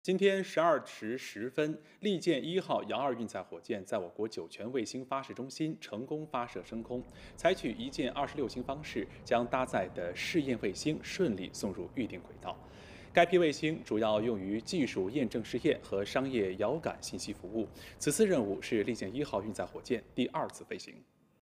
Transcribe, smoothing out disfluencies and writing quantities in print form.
今天12时10分，利剑1号遥2运载火箭在我国酒泉卫星发射中心成功发射升空，采取一箭26星方式，将搭载的试验卫星顺利送入预定轨道。该批卫星主要用于技术验证试验和商业遥感信息服务。此次任务是利剑1号运载火箭第2次飞行。